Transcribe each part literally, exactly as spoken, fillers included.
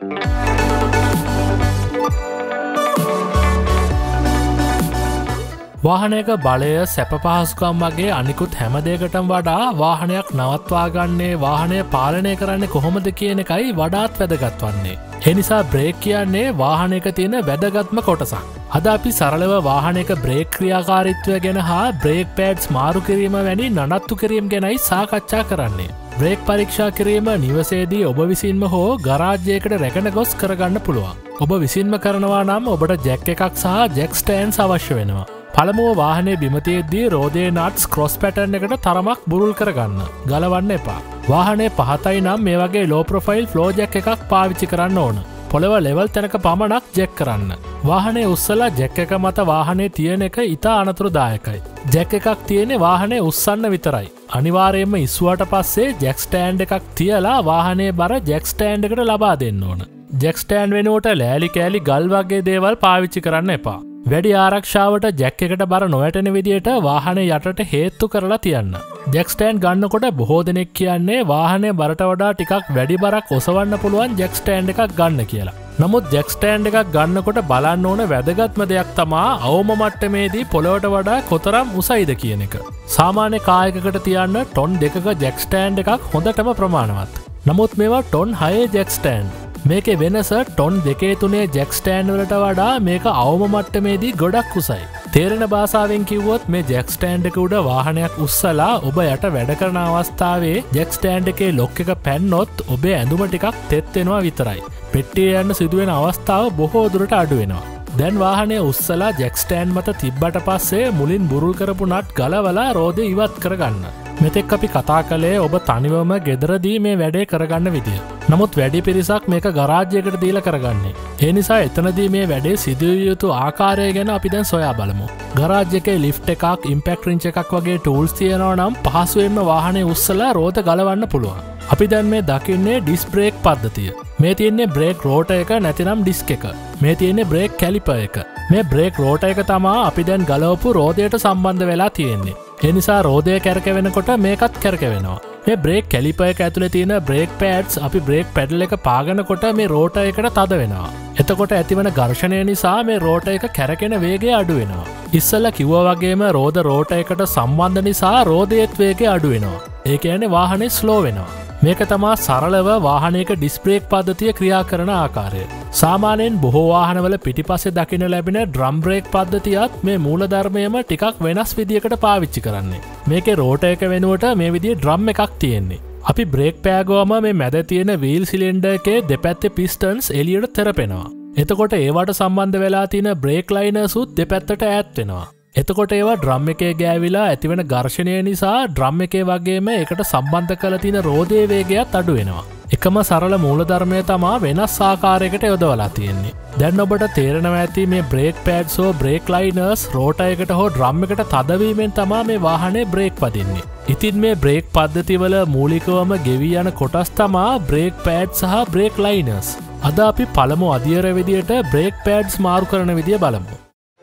වාහනයක බලය සැප පහසුකම් වගේ අනිකුත් හැම දෙයකටම වඩා වාහනයක් නවත්වා ගන්නේ වාහනය පාලනය කරන්නේ කොහොමද කියන එකයි වඩාත් වැදගත් වන්නේ. ඒ නිසා බ්‍රේක් කියන්නේ වාහනයක තියෙන වැදගත්ම කොටසක්. අද අපි සරලව වාහනයක බ්‍රේක් ක්‍රියාකාරීත්වය ගැන හා බ්‍රේක් පෑඩ්ස් මාරු කිරීම වැනි නඩත්තු කිරීම ගැනයි සාකච්ඡා කරන්නේ. බ්‍රේක් පරීක්ෂා කිරීම නිවසේදී ඔබ විසින්ම හෝ ගරාජ්‍යයකට රැගෙන ගොස් කරගන්න පුළුවන්. ඔබ විසින්ම කරනවා නම් ඔබට ජැක් එකක් සහ ජැක් ස්ටෑන්ඩ්ස් අවශ්‍ය වෙනවා. පළමුව වාහනේ බිමතියේදී රෝදේ නට්ස් ක්‍රොස් පැටර්න් එකට තරමක් බුරුල් කරගන්න. ගලවන්න එපා. වාහනේ පහතයි නම් මේ වගේ ලෝ ප්‍රොෆයිල් ෆ්ලෝ ජැක් එකක් පාවිච්චි කරන්න ඕන. පොළව ලෙවල් තැනක පමණක් ජැක් කරන්න. වාහනේ උස්සලා ජැක් එක මත වාහනේ තියෙන එක ඉතා අනතුරුදායකයි. ජැක් එකක් තියෙන්නේ වාහනේ උස්සන්න විතරයි. අනිවාර්යයෙන්ම ඉස්සුවට පස්සේ ජැක් ස්ටෑන්ඩ් එකක් තියලා වාහනේ බර ජැක් ස්ටෑන්ඩ් එකට ලබා දෙන්න ඕන. ජැක් ස්ටෑන්ඩ් වෙනුවට ලෑලි කෑලි ගල් වගේ දේවල් පාවිච්චි කරන්න එපා. වැඩි ආරක්ෂාවට ජැක් එකට බර නොවැටෙන විදියට වාහනේ යටට හේතු කරලා තියන්න. ජැක් ස්ටෑන්ඩ් ගන්නකොට බොහෝ දෙනෙක් කියන්නේ වාහනේ බරට වඩා ටිකක් වැඩි බරක් ඔසවන්න පුළුවන් ජැක් ස්ටෑන්ඩ් එකක් ගන්න කියලා. නමුත් ජැක් ස්ටෑන්ඩ් එකක් ගන්නකොට බලන්න ඕන වැදගත්ම දෙයක් තමා අවම මට්ටමේදී පොළොවට වඩා කොතරම් උසයිද කියන එක. සාමාන්‍ය කායකකට තියන්න ටොන් දෙකක ජැක් ස්ටෑන්ඩ් එකක් හොඳටම ප්‍රමාණවත්. නමුත් මේවා ටොන් හයේ ජැක් ස්ටෑන්ඩ්. මේකේ වෙනස ටොන් දෙකේ තුනේ ජැක් ස්ටෑන්ඩ් වලට වඩා මේක අවම මට්ටමේදී ගොඩක් උසයි. තේරෙන භාෂාවෙන් කිව්වොත් මේ ජැක් ස්ටෑන්ඩ් එක උඩ වාහනයක් උස්සලා ඔබ යට වැඩ කරන අවස්ථාවේ ජැක් ස්ටෑන්ඩ් එකේ ලොක් එක පැන්නොත් ඔබේ ඇඳුම ටිකක් තෙත් වෙනවා විතරයි. පෙට්ටියේ යන්න සිදුවෙන අවස්ථාව බොහෝ දුරට අඩු වෙනවා. දැන් වාහනය උස්සලා ජැක් ස්ටෑන්ඩ් මත තිබ්බට පස්සේ මුලින් බුරුල් කරපු නට් ගලවලා රෝදේ ඉවත් කරගන්න. මෙතෙක් අපි කතා කළේ ඔබ තනිවම ගෙදරදී මේ වැඩේ කරගන්න විදිය. නමුත් වැඩි පිරිසක් මේක ගරාජ්‍යයකට දීලා කරගන්නේ. ඒ නිසා එතනදී මේ වැඩේ සිදුවිය යුතු ආකාරය ගැන අපි දැන් සොයා බලමු. ගරාජ් එකේ ලිෆ්ට් එකක්, ඉම්පැක්ට් රින්ච් එකක් වගේ ටූල්ස් තියෙනවා නම් පහසුවෙන්ම වාහනේ උස්සලා රෝද ගලවන්න පුළුවන්. අපි දැන් මේ දකින්නේ ඩිස් බ්‍රේක් පද්ධතිය. මේ තියෙන්නේ බ්‍රේක් රෝටර් එක නැතිනම් ඩිස්ක් එක. මේ තියෙන්නේ බ්‍රේක් කැලිපර් එක. මේ බ්‍රේක් රෝටර් එක තමා අපි දැන් ගලවපු රෝදයට සම්බන්ධ වෙලා තියෙන්නේ. ඒ නිසා රෝදය කැරකෙවෙනකොට මේකත් කැරකෙවෙනවා. මේ බ්‍රේක් කැලිපර් එක ඇතුලේ තියෙන බ්‍රේක් පෑඩ්ස් අපි බ්‍රේක් පැඩල් එක පාගනකොට මේ රෝටර් එකට තද වෙනවා. එතකොට ඇතිවන ඝර්ෂණය නිසා මේ රෝටර් එක කැරකෙන වේගය අඩු වෙනවා. ඉස්සෙල්ලා කිව්වා වගේම රෝද රෝටර් එකට සම්බන්ධ නිසා රෝදයේත් වේගය අඩු වෙනවා. ඒ කියන්නේ වාහනේ ස්ලෝ වෙනවා. මේක තමා සරලව වාහනයක ඩිස් බ්‍රේක් පද්ධතිය ක්‍රියා කරන ආකාරය. සාමාන්‍යයෙන් බොහෝ වාහනවල පිටිපස්සේ දකින්න ලැබෙන ඩ්‍රම් බ්‍රේක් පද්ධතියත් මේ මූලධර්මයම ටිකක් වෙනස් විදියකට පාවිච්චි කරන්නේ. මේකේ රෝටර් එක වෙනුවට මේ විදිහේ ඩ්‍රම් එකක් තියෙන්නේ. අපි බ්‍රේක් පෑගුවම මේ මැද තියෙන වීල් සිලින්ඩර් එකේ දෙපැත්තේ පිස්ටන්ස් එළියට තෙරපෙනවා. එතකොට ඒවට සම්බන්ධ වෙලා තියෙන බ්‍රේක් ලයිනර්ස් උත් දෙපැත්තට ඈත් වෙනවා. එතකොට ඒවා ඩ්‍රම් එකේ ගෑවිලා ඇතිවෙන ඝර්ෂණය නිසා ඩ්‍රම් එකේ වගේම ඒකට සම්බන්ධ කරලා තියෙන රෝදයේ වේගයත් අඩු වෙනවා. එකම සරල මූලධර්මය තමා වෙනස් ආකාරයකට යොදවලා තියෙන්නේ. දැන් ඔබට තේරෙනවා ඇති මේ බ්‍රේක් පෑඩ්ස් හෝ බ්‍රේක් ලයිනර්ස් රෝටර් එකට හෝ ඩ්‍රම් එකට තදවීමෙන් තමා මේ වාහනේ බ්‍රේක් පදින්නේ. ඉතින් මේ බ්‍රේක් පද්ධතිවල මූලිකවම ගෙවී යන කොටස් තමා බ්‍රේක් පෑඩ්ස් සහ බ්‍රේක් ලයිනර්ස්. අද අපි පළමු අදියර විදියට බ්‍රේක් පෑඩ්ස් මාරු කරන විදිය බලමු.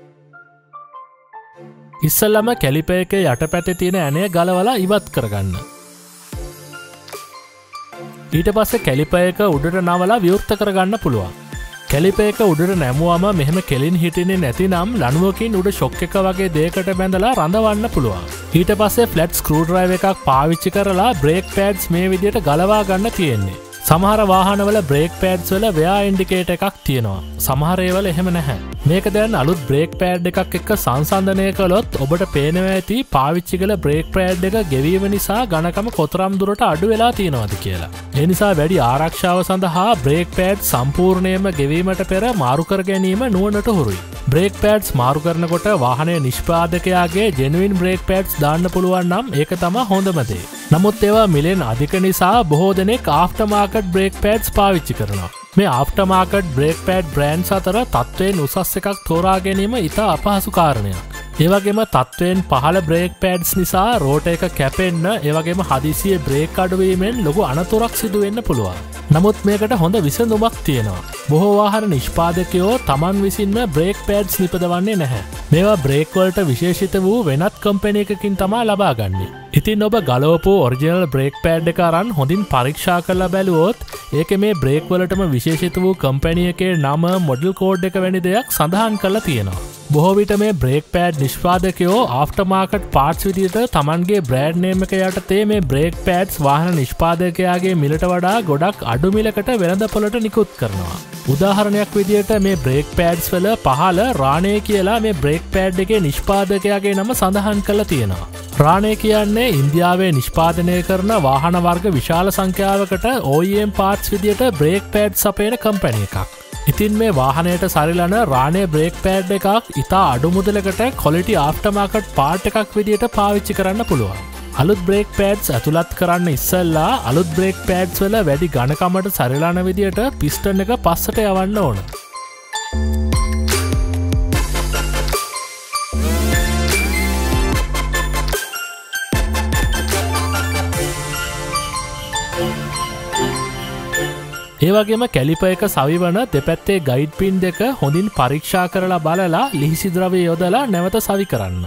ඉස්සල්ලම කැලිපර් එකේ යටපැත්තේ තියෙන ඇණය ගලවලා ඉවත් කරගන්න. ඊට පස්සේ කැලිපර් එක උඩට නවලා විවෘත කරගන්න පුළුවන්. කැලිපර් එක උඩට නැමුවම මෙහෙම කෙලින් හිටින්නේ නැතිනම් ලණුවකින් උඩ ෂොක් එක වගේ දෙයකට බැඳලා රඳවන්න පුළුවන්. ඊට පස්සේ ෆ්ලැට් ස්ක්‍රූ ඩ්‍රයිවර් එකක් පාවිච්චි කරලා බ්‍රේක් පෑඩ්ස් මේ විදියට ගලවා ගන්න තියෙන්නේ. සමහර වාහනවල බ්‍රේක් පෑඩ්ස් වල වෙයා ඉන්ඩිකේටර් එකක් තියෙනවා. සමහර ඒවල එහෙම නැහැ. මේක දැන් අලුත් බ්‍රේක් පෑඩ් එකක් එක්ක සංසන්දනය කළොත් ඔබට පේනවා ඇති පාවිච්චි කළ බ්‍රේක් පෑඩ් එක ගෙවීම නිසා ඝනකම කොතරම් දුරට අඩු වෙලා තියෙනවද කියලා. ඒ නිසා වැඩි ආරක්ෂාව සඳහා බ්‍රේක් පෑඩ් සම්පූර්ණයෙන්ම ගෙවීමට පෙර මාරු කර ගැනීම නුවණට හුරුයි. බ්‍රේක් පෑඩ්ස් මාරු කරනකොට වාහනයේ නිෂ්පාදකයාගේ ජෙනුයින් බ්‍රේක් පෑඩ්ස් දාන්න පුළුවන් නම් ඒක තමයි හොඳම දේ. නමුත් ඒවා මිලෙන් අධික නිසා බොහෝ දෙනෙක් ආෆ්ටර් මාකට් බ්‍රේක් පෑඩ්ස් පාවිච්චි කරනවා. මේ aftermarket brake pad brands අතර තත්ත්වයෙන් උසස් එකක් තෝරා ගැනීම ඉතා අපහසු කාරණයක්. ඒ වගේම තත්ත්වයෙන් පහළ බ්‍රේක් පෑඩ්ස් නිසා රෝටර් එක කැපෙන්න, ඒ වගේම හදිසියේ බ්‍රේක් අඩුවීමෙන් ලොකු අනතුරක් සිදු වෙන්න පුළුවන්. නමුත් මේකට හොඳ විසඳුමක් තියෙනවා. බොහෝ වාහන නිෂ්පාදකයෝ Taman විසින්ම බ්‍රේක් පෑඩ්ස් නිපදවන්නේ නැහැ. මේවා බ්‍රේක් වලට විශේෂිත වූ වෙනත් කම්පැනි එකකින් තමයි ලබා ගන්නෙ. ඉතින් ඔබ ගලවපු ඔරිජිනල් බ්‍රේක් පෑඩ් එක අරන් හොඳින් පරීක්ෂා කරලා බැලුවොත් ඒක මේ බ්‍රේක් වලටම විශේෂිත වූ කම්පැනි එකේ නම මොඩල් කෝඩ් එක වැනි දෙයක් සඳහන් කරලා තියෙනවා. බොහෝ විට මේ බ්‍රේක් පෑඩ් නිෂ්පාදකයෝ ආෆ්ටර් මාකට් පාර්ට්ස් විදිහට Tamanගේ බ්‍රෑන්ඩ් නේම් එක යටතේ මේ බ්‍රේක් පෑඩ්ස් වාහන නිෂ්පාදකයාගේ මිලට වඩා ගොඩක් අඩු මිලකට වෙළඳපොළට නිකුත් කරනවා. උදාහරණයක් විදිහට මේ බ්‍රේක් පෑඩ්ස් වල පහළ රානේ කියලා මේ බ්‍රේක් පෑඩ් එකේ නිෂ්පාදකයාගේ නම සඳහන් කරලා තියෙනවා. රානේ කියන්නේ ඉන්දියාවේ නිෂ්පාදනය කරන වාහන වර්ග විශාල සංඛ්‍යාවකට O E M පාර්ට්ස් විදිහට බ්‍රේක් පෑඩ්ස් අපේන කම්පැනි එකක්. ඉතින් මේ වාහනයට සරිලන රානේ බ්‍රේක් පෑඩ් එකක් ඉතා අඩු මුදලකට ක්වොලිටි ආෆ්ටර් මාකට් පාර්ට් එකක් විදිහට පාවිච්චි කරන්න පුළුවන්. අලුත් බ්‍රේක් පෑඩ්ස් ඇතුළත් කරන්න ඉස්සෙල්ලා අලුත් බ්‍රේක් පෑඩ්ස් වල වැඩි ඝනකමට සරිලන විදිහට පිස්ටන් එක පස්සට යවන්න ඕන. ඒවගේම කැලිප එක සවිවන දෙපැත්තේ ගයිඩ් පින් දෙක හොඳින් පරීක්ෂා කරලා බලලා ලිහිසි ද්‍රව්‍ය යොදලා නැවත සවි කරන්න.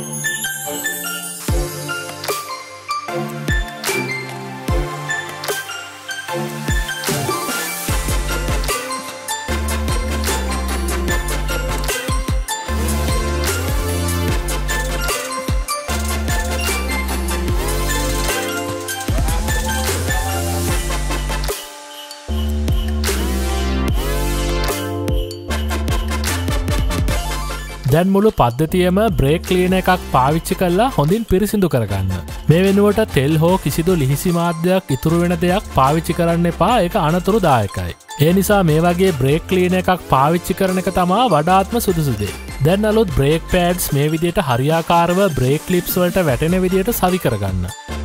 දැන් මුළු පද්ධතියම බ්‍රේක් ක්ලීනර් එකක් පාවිච්චි කරලා හොඳින් පිරිසිදු කරගන්න. මේ වෙනුවට තෙල් හෝ කිසිදු ලිහිසි මාධ්‍යයක් ඉතුරු වෙන දෙයක් පාවිච්චි කරන්න එපා. ඒක අනතුරුදායකයි. ඒ නිසා මේ වගේ බ්‍රේක් ක්ලීනර් එකක් පාවිච්චි කරන එක තමා වඩාත්ම සුදුසු දේ. දැන් අලුත් බ්‍රේක් පෑඩ්ස් මේ විදිහට හරියාකාරව බ්‍රේක් ක්ලිප්ස් වලට වැටෙන විදිහට සවි කරගන්න.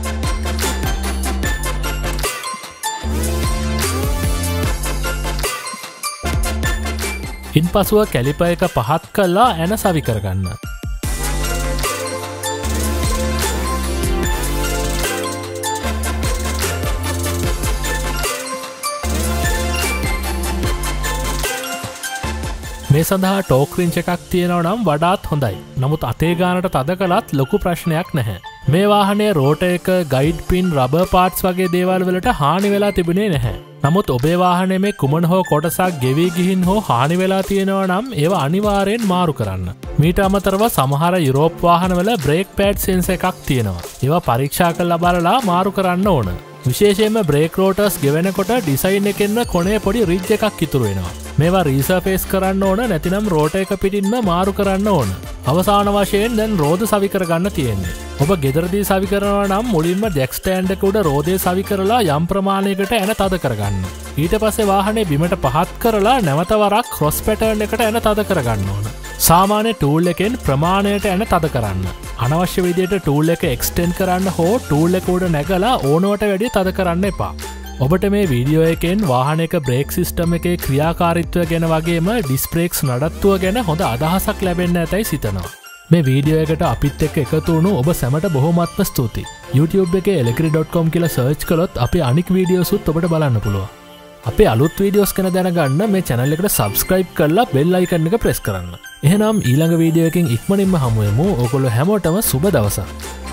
ඉන් පසුව කැලිප එක පහත් කල්ලා ඇන සවි කරගන්න. මේ සඳහා ටෝක් රින්ච් එකක් තියෙනව නම් වඩාත් හොඳයි. නමුත් අතේ ගානට තද කළත් ලොකු ප්‍රශ්නයක් නැහැ. මේ වාහනේ රෝට එක ගයිඩ් පින් රබර් පාර්ට්ස් වගේ දේවල් වලට හානි වෙලා තිබුණේ නැහැ. නමුත් ඔබේ වාහනේ මේ කුමන හෝ කොටසක් ගෙවී ගිහින් හෝ හානි වෙලා තියෙනවා නම් ඒවා අනිවාර්යෙන් මාරු කරන්න. මීට අමතරව සමහර යුරෝප් වාහනවල බ්‍රේක් පෑඩ් සෙන්සර් එකක් තියෙනවා. ඒවා පරීක්ෂා කරලා බලලා මාරු කරන්න ඕන. විශේෂයෙන්ම බ්‍රේක් රෝටර්ස් ගෙවෙනකොට ඩිසයින් එකෙන්ම කොනේ පොඩි රිජ් එකක් ඉතුරු වෙනවා. මේවා රීසර්ෆේස් කරන්න ඕන, නැතිනම් රෝට එක පිටින්ම මාරු කරන්න ඕන. අවසාන වශයෙන් දැන් රෝද සවි කරගන්න තියෙන්නේ. ඔබ ගෙදරදී සවි කරනවා නම් මුලින්ම ජැක් ස්ටෑන්ඩ් එක උඩ රෝදේ සවි කරලා යම් ප්‍රමාණයකට ඇන තද කරගන්න. ඊට පස්සේ වාහනේ බිමට පහත් කරලා නැවත වරක් ක්‍රොස් පැටර්න් එකට ඇන තද කරගන්න ඕන. සාමාන්‍ය ටූල් එකෙන් ප්‍රමාණයට ඇන තද කරන්න. අනවශ්‍ය විදිහට ටූල් එක එක්ස්ටෙන්ඩ් කරන්න හෝ ටූල් එක උඩ නැගලා ඕනවට වැඩිය තද කරන්න එපා. ඔබට මේ වීඩියෝ එකෙන් වාහනයක බ්‍රේක් සිස්ටම් එකේ ක්‍රියාකාරීත්වය ගැන වගේම ඩිස්ක් බ්‍රේක්ස් නඩත්තුව ගැන හොඳ අදහසක් ලැබෙන්න ඇතයි සිතනවා. මේ වීඩියෝ එකට අපිත් එක්ක එකතු වුණු ඔබ සැමට බොහොමත්ම ස්තුතියි. YouTube එකේ එලෙක්ට්‍රික් ඩොට් කොම් කියලා සර්ච් කළොත් අපේ අනික් වීඩියෝසුත් ඔබට බලන්න පුළුවන්. අපේ අලුත් වීඩියෝස් ගැන දැනගන්න මේ channel එකට subscribe කරලා bell icon එක press කරන්න. එහෙනම් ඊළඟ වීඩියෝ එකකින් ඉක්මනින්ම හමු වෙමු. ඔයගොල්ලෝ හැමෝටම සුබ දවසක්.